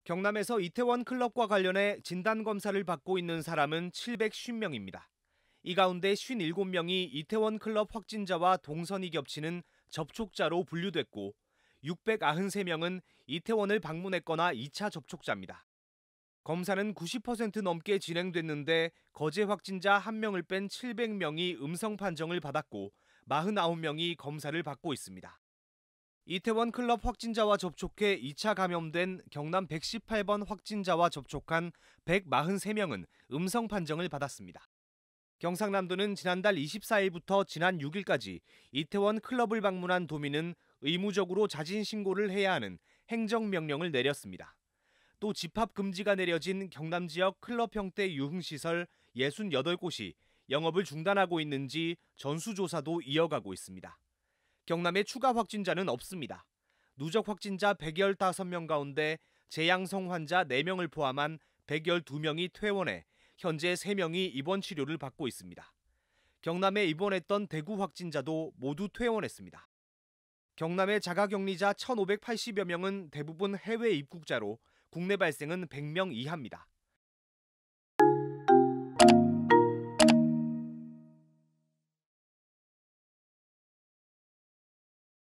경남에서 이태원 클럽과 관련해 진단검사를 받고 있는 사람은 750명입니다. 이 가운데 57명이 이태원 클럽 확진자와 동선이 겹치는 접촉자로 분류됐고 693명은 이태원을 방문했거나 2차 접촉자입니다. 검사는 90% 넘게 진행됐는데 거제 확진자 1명을 뺀 700명이 음성 판정을 받았고 49명이 검사를 받고 있습니다. 이태원 클럽 확진자와 접촉해 2차 감염된 경남 118번 확진자와 접촉한 143명은 음성 판정을 받았습니다. 경상남도는 지난달 24일부터 지난 6일까지 이태원 클럽을 방문한 도민은 의무적으로 자진 신고를 해야 하는 행정명령을 내렸습니다. 또 집합 금지가 내려진 경남 지역 클럽 형태 유흥시설 68곳이 영업을 중단하고 있는지 전수조사도 이어가고 있습니다. 경남에 추가 확진자는 없습니다. 누적 확진자 115명 가운데 재양성 환자 4명을 포함한 112명이 퇴원해 현재 3명이 입원 치료를 받고 있습니다. 경남에 입원했던 대구 확진자도 모두 퇴원했습니다. 경남의 자가격리자 1,580여 명은 대부분 해외 입국자로 국내 발생은 100명 이하입니다.